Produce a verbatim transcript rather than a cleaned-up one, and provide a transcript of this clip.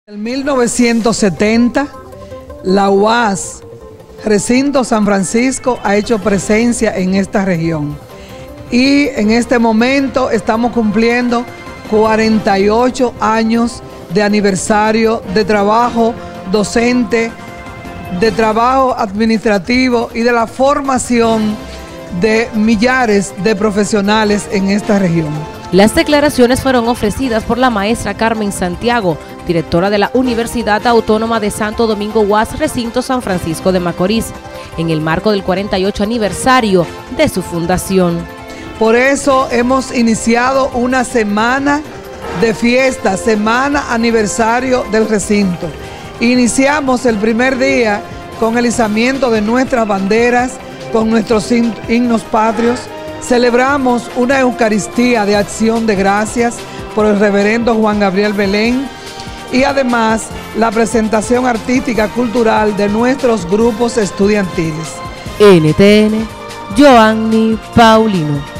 En mil novecientos setenta, la U A S, Recinto San Francisco, ha hecho presencia en esta región. Y en este momento estamos cumpliendo cuarenta y ocho años de aniversario de trabajo docente, de trabajo administrativo y de la formación de millares de profesionales en esta región. Las declaraciones fueron ofrecidas por la maestra Carmen Santiago, directora de la Universidad Autónoma de Santo Domingo U A S Recinto San Francisco de Macorís, en el marco del cuarenta y ocho aniversario de su fundación. Por eso hemos iniciado una semana de fiesta, semana aniversario del recinto. Iniciamos el primer día con el izamiento de nuestras banderas, con nuestros himnos patrios. Celebramos una Eucaristía de acción de gracias por el reverendo Juan Gabriel Belén y además la presentación artística cultural de nuestros grupos estudiantiles. N T N, Joanny Paulino.